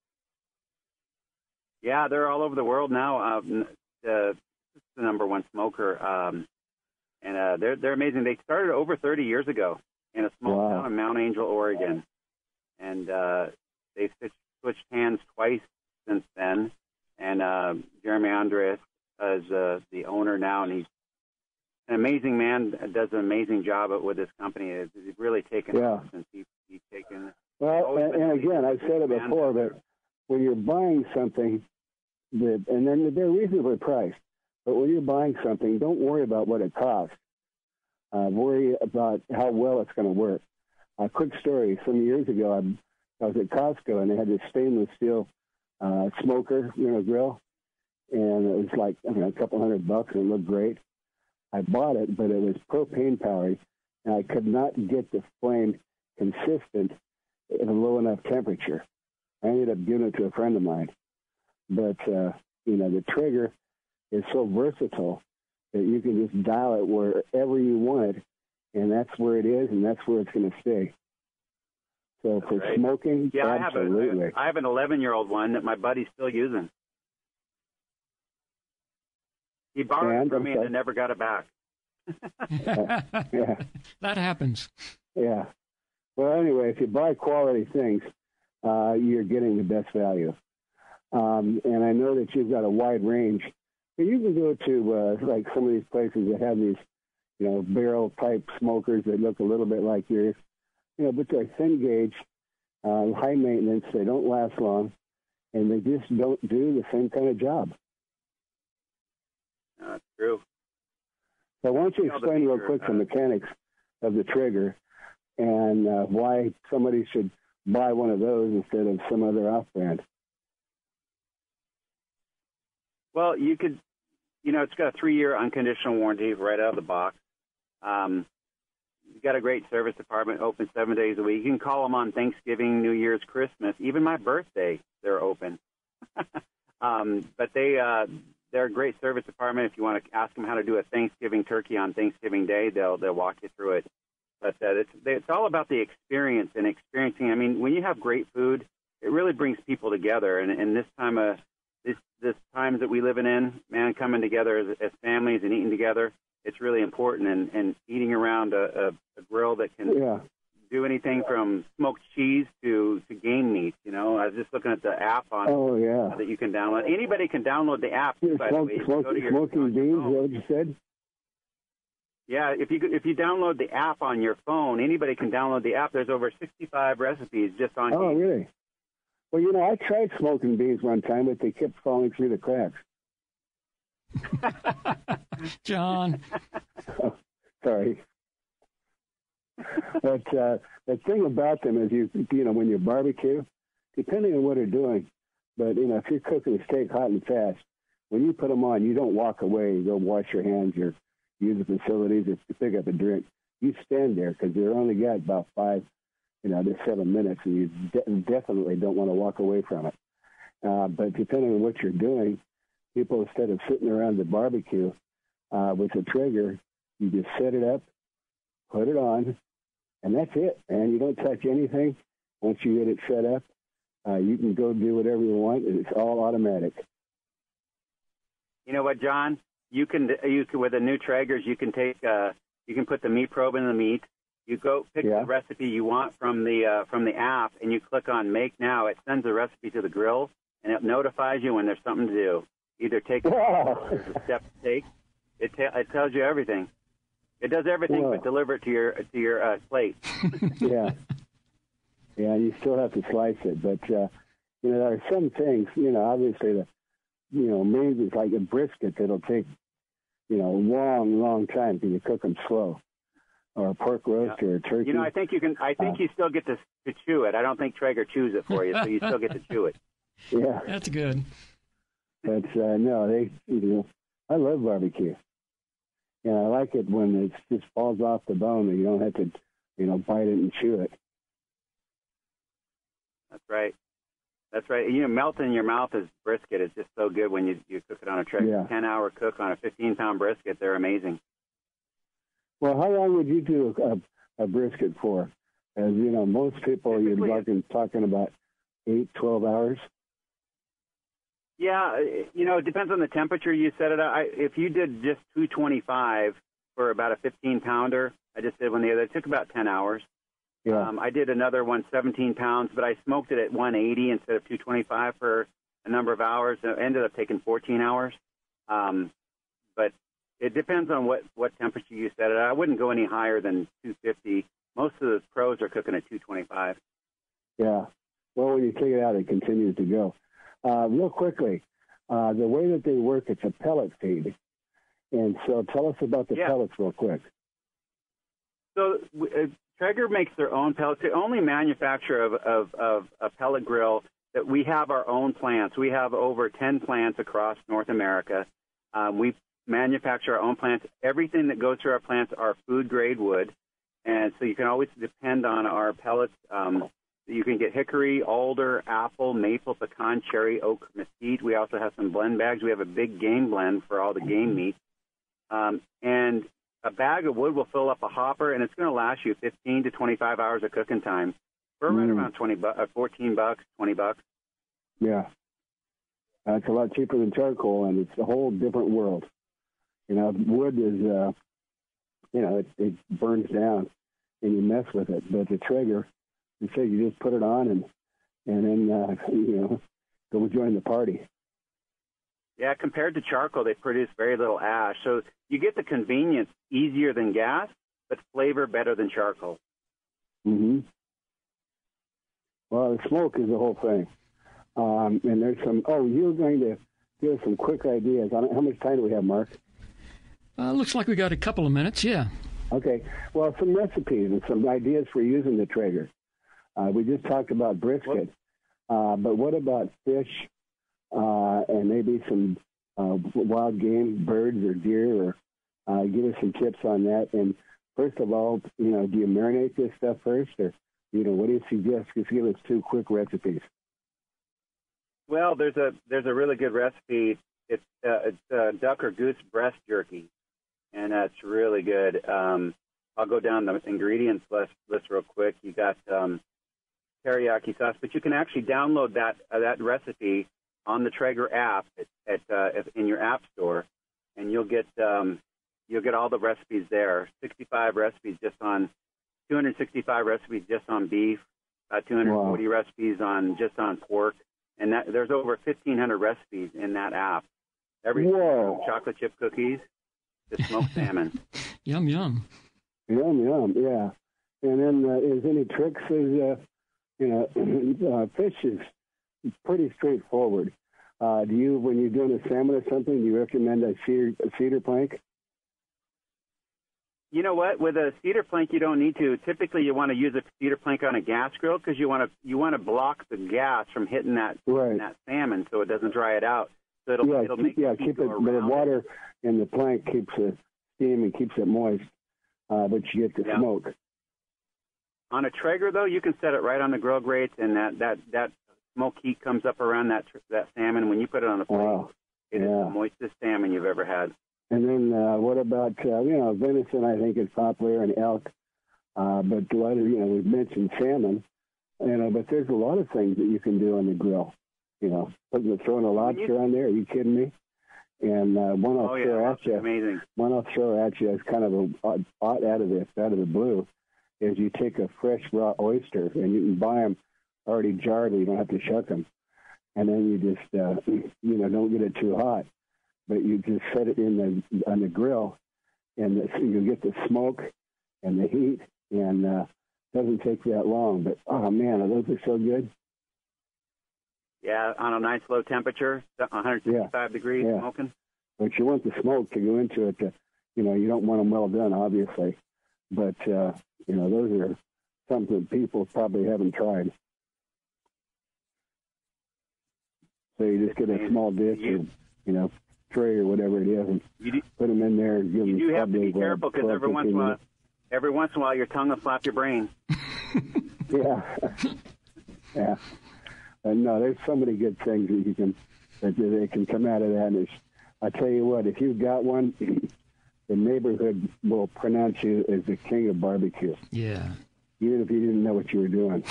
S13: Yeah, they're all over the world now. Um, uh, it's the number one smoker, um, and uh, they're they're amazing. They started over thirty years ago in a small
S2: Wow.
S13: town in Mount Angel, Oregon, and uh, they've switched, switched hands twice since then. And uh, Jeremy Andres is uh, the owner now, and he's an amazing man. Does an amazing job with this company. He's really taken
S2: Yeah.
S13: off since he, he's taken.
S2: Well, and, and again, I've said it before, but when you're buying something, that, and then they're reasonably priced, but when you're buying something, don't worry about what it costs. Uh, worry about how well it's going to work. A quick story. Some years ago, I, I was at Costco, and they had this stainless steel uh, smoker, you know, grill, and it was like, I don't know, a couple hundred bucks, and it looked great. I bought it, but it was propane powered, and I could not get the flame consistent at a low enough temperature. I ended up giving it to a friend of mine. But, uh, you know, the trigger is so versatile that you can just dial it wherever you want it, and that's where it is, and that's where it's going to stay. So for
S13: Right.
S2: smoking,
S13: Yeah,
S2: absolutely.
S13: I have a I have an eleven-year-old one that my buddy's still using. He borrowed
S2: And,
S13: it from me
S2: okay.
S13: and never got it back.
S2: Yeah.
S3: That happens.
S2: Yeah. Well, anyway, if you buy quality things, uh, you're getting the best value. Um, and I know that you've got a wide range. But you can go to, uh, like, some of these places that have these, you know, barrel-type smokers that look a little bit like yours. You know, but they're thin gauge, uh, high maintenance. They don't last long, and they just don't do the same kind of job.
S13: No, that's true.
S2: So why don't you
S13: You know, the
S2: explain real
S13: feature,
S2: quick the
S13: uh,
S2: mechanics of the trigger and uh, why somebody should buy one of those instead of some other off-brand?
S13: Well, you could, you know, it's got a three-year unconditional warranty right out of the box. Um, you've got a great service department, open seven days a week. You can call them on Thanksgiving, New Year's, Christmas, even my birthday, they're open. um, but they, uh, they're a great service department. If you want to ask them how to do a Thanksgiving turkey on Thanksgiving Day, they'll they'll walk you through it. But uh, it's it's all about the experience and experiencing. I mean, when you have great food, it really brings people together. And, and this time of this this times that we live in, man, coming together as, as families and eating together, it's really important. And, and eating around a, a, a grill that can
S2: yeah.
S13: do anything from smoked cheese to, to game meat. You know, I was just looking at the app on
S2: Oh, yeah.
S13: uh, that you can download. Anybody can download the app.
S2: You're
S13: By the
S2: smoke,
S13: way, If you
S2: smoke,
S13: go to your-
S2: smoking
S13: on your
S2: beans, is
S13: phone.
S2: that what you said?
S13: Yeah, if you if you download the app on your phone, anybody can download the app. There's over sixty-five recipes just on.
S2: Oh,
S13: game.
S2: really? Well, you know, I tried smoking beans one time, but they kept falling through the cracks.
S3: John.
S2: Oh, sorry. But uh, the thing about them is, you you know, when you barbecue, depending on what they're doing, but, you know, if you're cooking a steak hot and fast, when you put them on, you don't walk away. You go wash your hands or use the facilities or pick up a drink. You stand there because they're only got about five, you know, to seven minutes, and you de- definitely don't want to walk away from it. Uh, but depending on what you're doing, people, instead of sitting around the barbecue uh, with the trigger, you just set it up, put it on, and that's it, man. You don't touch anything. Once you get it set up, uh, you can go do whatever you want, and it's all automatic.
S13: You know what, John? You can you can with the new Traegers, you can take uh, you can put the meat probe in the meat. You go pick
S2: Yeah.
S13: the recipe you want from the uh, from the app, and you click on Make Now. It sends the recipe to the grill, and it notifies you when there's something to do. Either take a, there's a step to take. It ta- it tells you everything. It does everything
S2: Whoa.
S13: but deliver it to your to your uh, plate.
S2: Yeah. Yeah, you still have to slice it. But, uh, you know, there are some things, you know, obviously, the, you know, maybe it's like a brisket that'll take, you know, a long, long time because you cook them slow. Or a pork roast
S13: Yeah.
S2: or a turkey.
S13: You know, I think you can. I think
S2: Uh,
S13: you still get to to chew it. I don't think Traeger chews it for you, so you still get to chew it.
S2: Yeah.
S3: That's good.
S2: But, uh, no, they, you know, I love barbecue. And I like it when it just falls off the bone and you don't have to you know, bite it and chew it.
S13: That's right. That's right. You know, melt in your mouth is brisket. It's just so good when you you cook it on a Traeger.
S2: Yeah.
S13: ten-hour cook on a fifteen-pound brisket. They're amazing.
S2: Well, how long would you do a, a brisket for? As you know, most people you're talking, talking about eight, twelve hours.
S13: Yeah, you know, it depends on the temperature you set it at. I, if you did just two twenty-five for about a fifteen-pounder, I just did one the other. It took about ten hours.
S2: Yeah.
S13: Um, I did another one, seventeen pounds, but I smoked it at one eighty instead of two twenty-five for a number of hours. It ended up taking fourteen hours. Um, but it depends on what, what temperature you set it at. I wouldn't go any higher than two fifty. Most of the pros are cooking at two twenty-five.
S2: Yeah. Well, when you take it out, it continues to go. Uh, real quickly, uh, the way that they work, it's a pellet feed. And so tell us about the
S13: yeah.
S2: pellets real quick.
S13: So uh, Traeger makes their own pellets. The only manufacturer of, of, of a pellet grill that we have our own plants. We have over ten plants across North America. Um, we manufacture our own plants. Everything that goes through our plants are food-grade wood. And so you can always depend on our pellets. Um, you can get hickory, alder, apple, maple, pecan, cherry, oak, mesquite. We also have some blend bags. We have a big game blend for all the game meat. Um, and a bag of wood will fill up a hopper, and it's going to last you fifteen to twenty-five hours of cooking time. We're right
S2: Mm.
S13: around twenty bu- uh, fourteen bucks, twenty bucks.
S2: Yeah. Uh, it's a lot cheaper than charcoal, and it's a whole different world. You know, wood is, uh, you know, it, it burns down, and you mess with it. But the Traeger, you say you just put it on and and then, uh, you know, go join the party.
S13: Yeah, compared to charcoal, they produce very little ash. So you get the convenience easier than gas, but flavor better than charcoal.
S2: Mm-hmm. Well, the smoke is the whole thing. Um, and there's some, oh, you're going to give us some quick ideas. On how much time do we have, Mark?
S3: Uh, looks like we got a couple of minutes, yeah.
S2: Okay. Well, some recipes and some ideas for using the Traeger. Uh, we just talked about brisket, uh, but what about fish uh, and maybe some uh, wild game, birds or deer? Or uh, give us some tips on that. And first of all, you know, do you marinate this stuff first, or you know, what do you suggest? Just give us two quick recipes.
S13: Well, there's a there's a really good recipe. It's uh, it's uh, duck or goose breast jerky, and that's really good. Um, I'll go down the ingredients list, list real quick. You got um, teriyaki sauce, but you can actually download that uh, that recipe on the Traeger app at, at uh, in your app store, and you'll get um, you'll get all the recipes there. sixty-five recipes just on two hundred sixty-five recipes just on beef, uh, two hundred forty wow. recipes on just on pork, and that, there's over fifteen hundred recipes in that app. Everything from chocolate chip cookies to smoked salmon.
S3: Yum yum.
S2: Yum yum. Yeah. And then uh, is any tricks? Is uh, you know, uh, fish is pretty straightforward. Uh, do you, when you're doing a salmon or something, do you recommend a cedar, a cedar plank?
S13: You know what? With a cedar plank, you don't need to. Typically, you want to use a cedar plank on a gas grill because you want to you want to block the gas from hitting that
S2: right.
S13: that salmon so it doesn't dry it out. So it'll
S2: yeah,
S13: it'll
S2: keep,
S13: make
S2: yeah,
S13: the
S2: keep it.
S13: But
S2: the water in the plank keeps the steam and keeps it moist, uh, but you get the
S13: yeah.
S2: smoke.
S13: On a Traeger, though, you can set it right on the grill grates, and that that that smoke heat comes up around that that salmon. When you put it on the plate,
S2: wow.
S13: it
S2: yeah.
S13: is the moistest salmon you've ever had.
S2: And then uh, what about, uh, you know, venison, I think, is popular, and elk. Uh, but a lot of, you know, we've mentioned salmon, you know, but there's a lot of things that you can do on the grill. You know, putting, throwing a lobster on there, are you kidding me? And uh, one I'll
S13: oh, yeah,
S2: throw at you,
S13: amazing.
S2: one I'll throw at you as kind of a odd out of this, out of the blue, is you take a fresh raw oyster, and you can buy them already jarred, you don't have to shuck them. And then you just, uh, you know, don't get it too hot. But you just set it in the on the grill, and the, you get the smoke and the heat, and uh, doesn't take that long. But oh man, those are so good.
S13: Yeah, on a nice low temperature, one hundred sixty-five yeah. degrees,
S2: yeah.
S13: smoking.
S2: But you want the smoke to go into it. To, you know, you don't want them well done, obviously. But uh, you know, those are something people probably haven't tried. So you just get a small dish, you, or you know. tray or whatever it is, and
S13: you do,
S2: put them in there and give
S13: you
S2: them.
S13: You do have to be careful because every once in a while, every once in a while, your tongue will slap your brain.
S2: Yeah. Yeah. Uh, no, there's so many good things that you can that they can come out of that. And it's, I tell you what, if you've got one, the neighborhood will pronounce you as the king of barbecue.
S3: Yeah.
S2: Even if you didn't know what you were doing.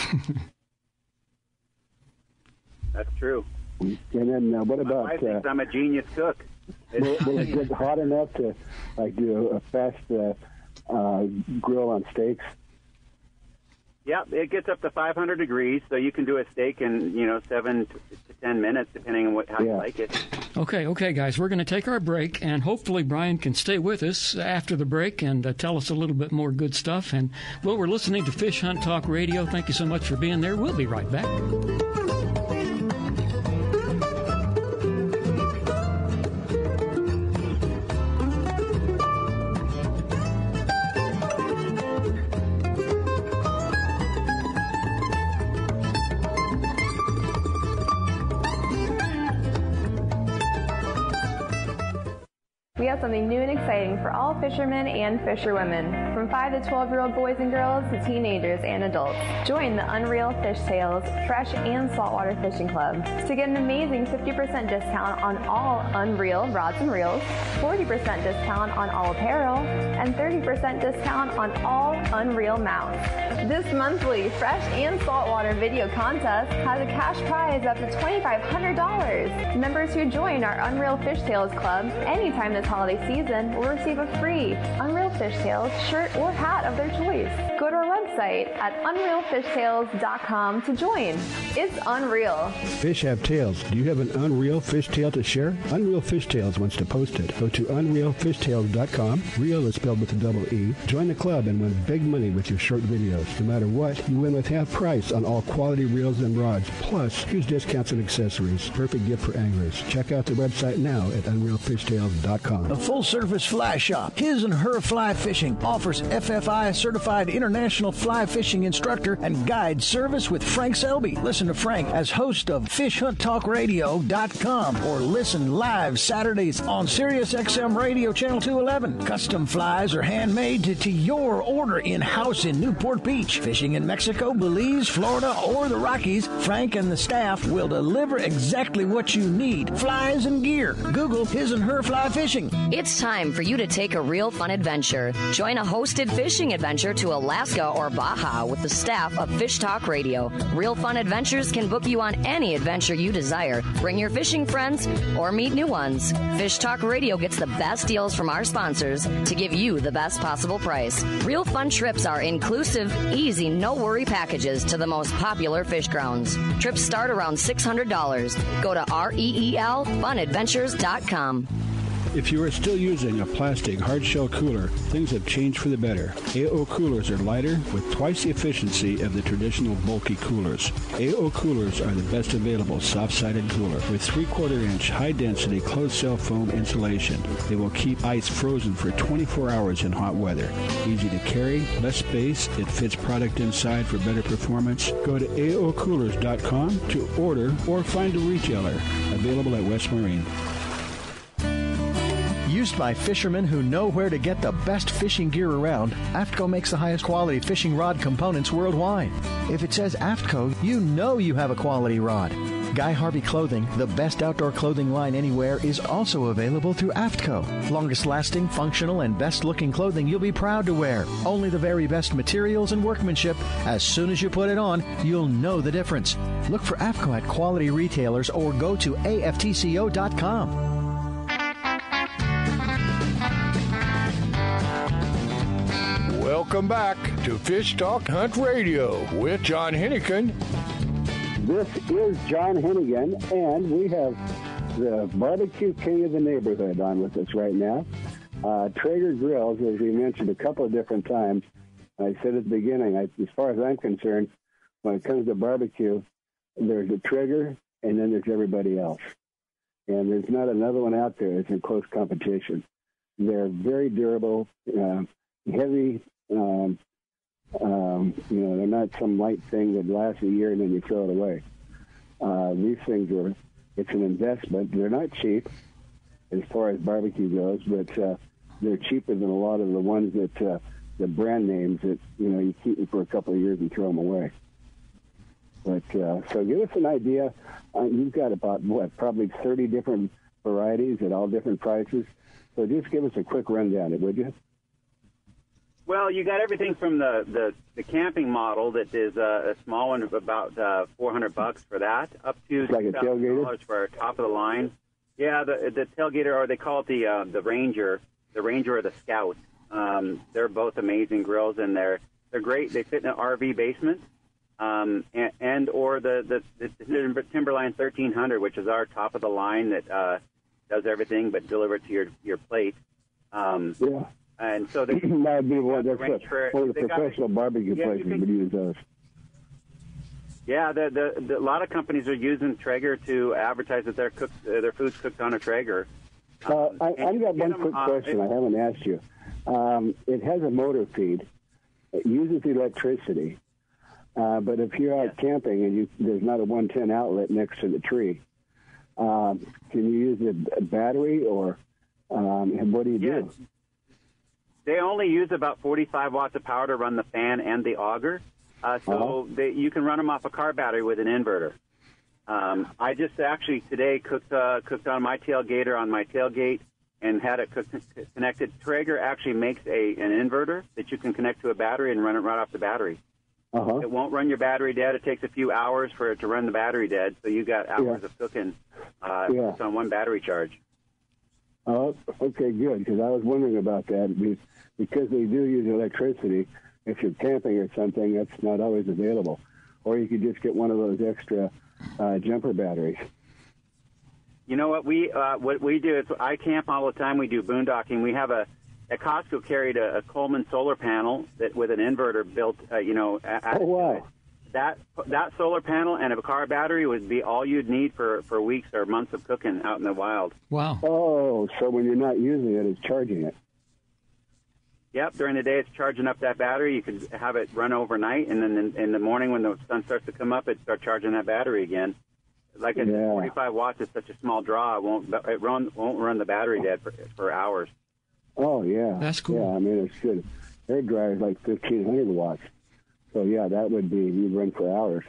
S13: That's true.
S2: And then uh, what about?
S13: My wife thinks
S2: uh,
S13: I'm a genius cook.
S2: will, will it get hot enough to like do a fast uh, uh, grill on steaks?
S13: Yeah, it gets up to five hundred degrees, so you can do a steak in, you know, seven to ten minutes, depending on what, how
S2: yeah.
S13: you like it.
S3: Okay, okay, guys, we're going to take our break, and hopefully Brian can stay with us after the break and uh, tell us a little bit more good stuff. And, well, we're listening to Fish Hunt Talk Radio. Thank you so much for being there. We'll be right back.
S6: We have something new and exciting for all fishermen and fisherwomen, from five to twelve-year-old boys and girls to teenagers and adults. Join the Unreal Fish Sales Fresh and Saltwater Fishing Club to get an amazing fifty percent discount on all Unreal rods and reels, forty percent discount on all apparel, and thirty percent discount on all Unreal mounts. This monthly Fresh and Saltwater video contest has a cash prize up to twenty-five hundred dollars. Members who join our Unreal Fish Sales Club anytime this holiday season will receive a free Unreal Fish Sales shirt or hat of their choice. Go to our website at unreal fish sales dot com to join. It's unreal.
S5: Fish have tails. Do you have an Unreal Fish Tale to share? Unreal Fish Tales wants to post it. Go to unreal fish tales dot com. Real is spelled with a double E. Join the club and win big money with your short videos. No matter what, you win with half price on all quality reels and rods. Plus, huge discounts and accessories. Perfect gift for anglers. Check out the website now at unreal fish tales dot com.
S7: A full-service fly shop, His and Her Fly Fishing, offers F F I-certified international fly fishing instructor and guide service with Frank Selby. Listen to Frank as host of fish hunt talk radio dot com or listen live Saturdays on Sirius X M Radio Channel two eleven. Custom flies are handmade to, to your order in-house in Newport Beach. Fishing in Mexico, Belize, Florida, or the Rockies, Frank and the staff will deliver exactly what you need. Flies and gear. Google His and Her Fly Fishing.
S4: It's time for you to take a real fun adventure. Join a hosted fishing adventure to Alaska or Baja with the staff of Fish Talk Radio. Real Fun Adventures can book you on any adventure you desire. Bring your fishing friends or meet new ones. Fish Talk Radio gets the best deals from our sponsors to give you the best possible price. Real Fun trips are inclusive, easy, no-worry packages to the most popular fish grounds. Trips start around six hundred dollars. Go to reel fun adventures dot com.
S5: If you are still using a plastic hard-shell cooler, things have changed for the better. A O coolers are lighter with twice the efficiency of the traditional bulky coolers. A O coolers are the best available soft-sided cooler with three-quarter inch high-density closed-cell foam insulation. They will keep ice frozen for twenty-four hours in hot weather. Easy to carry, less space, it fits product inside for better performance. Go to A O coolers dot com to order or find a retailer. Available at West Marine.
S7: Used by fishermen who know where to get the best fishing gear around, AFTCO makes the highest quality fishing rod components worldwide. If it says AFTCO, you know you have a quality rod. Guy Harvey Clothing, the best outdoor clothing line anywhere, is also available through AFTCO. Longest lasting, functional, and best looking clothing you'll be proud to wear. Only the very best materials and workmanship. As soon as you put it on, you'll know the difference. Look for AFTCO at quality retailers or go to A F T C O dot com.
S1: Welcome back to Fish Talk Hunt Radio with John Hennigan.
S2: This is John Hennigan, and we have the barbecue king of the neighborhood on with us right now. Uh, Traeger Grills, as we mentioned a couple of different times. I said at the beginning, I, as far as I'm concerned, when it comes to barbecue, there's a Traeger, and then there's everybody else. And there's not another one out there that's in close competition. They're very durable, uh, heavy. Um, um, you know, they're not some light thing that lasts a year and then you throw it away. Uh, these things are, it's an investment. They're not cheap as far as barbecue goes, but uh, they're cheaper than a lot of the ones that uh, the brand names that, you know, you keep them for a couple of years and throw them away. But uh, so give us an idea. Uh, you've got about, what, probably thirty different varieties at all different prices. So just give us a quick rundown, would you?
S13: Well, you got everything from the, the, the camping model that is uh, a small one of about uh, four hundred bucks for that, up to
S2: like a tailgater
S13: for our top of the line. Yeah, the the tailgater, or they call it the uh, the Ranger, the Ranger or the Scout. Um, they're both amazing grills, and they're they're great. They fit in an R V basement, um, and, and or the the, the Timberline thirteen hundred, which is our top of the line that uh, does everything but deliver it to your your plate. Um,
S2: yeah.
S13: And so they
S2: that'd be one. That's
S13: the
S2: for, for the professional got, barbecue yeah, places can, would use those.
S13: Yeah, the, the, the, a lot of companies are using Traeger to advertise that their cooked, uh, their food's cooked on a Traeger.
S2: Um, uh, I, I've got one them, quick question uh, I haven't asked you. Um, it has a motor feed. It uses electricity. Uh, but if you're out yes. camping and you, there's not a one ten outlet next to the tree, um, can you use a, a battery or um, and what do you
S13: yes.
S2: do?
S13: They only use about forty-five watts of power to run the fan and the auger, uh, so uh-huh. they, you can run them off a car battery with an inverter. Um, I just actually today cooked uh, cooked on my tailgater on my tailgate and had it cooked, connected. Traeger actually makes a an inverter that you can connect to a battery and run it right off the battery.
S2: Uh-huh.
S13: It won't run your battery dead. It takes a few hours for it to run the battery dead, so you got hours
S2: yeah.
S13: of cooking uh,
S2: yeah.
S13: just on one battery charge.
S2: Oh, okay, good, because I was wondering about that. Because they do use electricity, if you're camping or something, that's not always available. Or you could just get one of those extra uh, jumper batteries.
S13: You know what we uh, what we do is I camp all the time. We do boondocking. We have a at Costco carried a, a Coleman solar panel that with an inverter built. Uh, you know, at,
S2: oh wow!
S13: That that solar panel and a car battery would be all you'd need for, for weeks or months of cooking out in the wild.
S3: Wow!
S2: Oh, so when you're not using it, it's charging it.
S13: Yep, during the day it's charging up that battery. You could have it run overnight, and then in, in the morning when the sun starts to come up, it starts charging that battery again. Like I said,
S2: yeah.
S13: forty-five watts is such a small draw; it won't it run won't run the battery dead for, for hours.
S2: Oh yeah,
S3: that's cool.
S2: Yeah, I mean it's good. Air dryer is like fifteen hundred watts, so yeah, that would be you'd run for hours.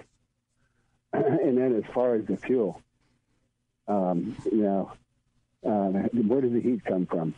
S2: And then as far as the fuel, um, you know, uh, where does the heat come from?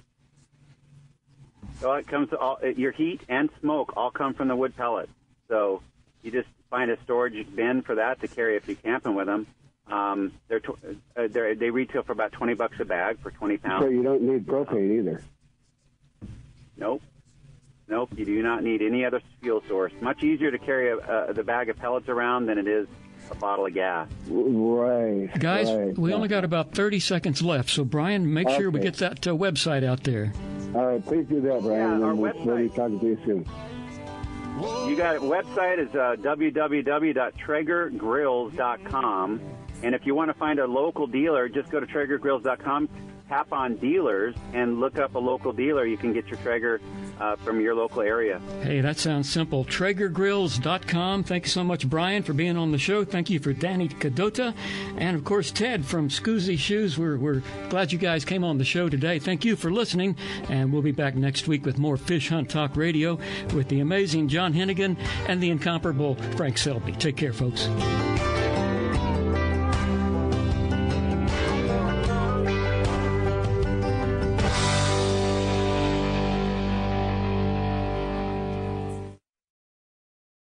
S13: So it comes to all, your heat and smoke all come from the wood pellet. So you just find a storage bin for that to carry if you're camping with them. Um, they're, tw- uh, they're they retail for about twenty bucks a bag for twenty pounds.
S2: So you don't need propane either.
S13: Nope, nope. You do not need any other fuel source. Much easier to carry a, uh, the bag of pellets around than it is a bottle of gas.
S2: Right,
S3: guys.
S2: Right.
S3: We only got about thirty seconds left, so Brian, make
S2: okay.
S3: sure we get that uh, website out there.
S2: All right, please do that, Brian.
S13: Yeah,
S2: and
S13: our
S2: we'll,
S13: website.
S2: we'll be talking to you soon.
S13: You got it. Website is uh, w w w dot traeger grills dot com, and if you want to find a local dealer, just go to traeger grills dot com, tap on dealers, and look up a local dealer. You can get your Traeger uh, from your local area.
S3: Hey, that sounds simple. traeger grills dot com. Thank you so much, Brian, for being on the show. Thank you for Danny Cadota, and of course Ted from Scoozy Shoes. We're we're glad you guys came on the show today. Thank you for listening, and we'll be back next week with more Fish Hunt Talk Radio with the amazing John Hennigan and the incomparable Frank Selby. Take care, folks.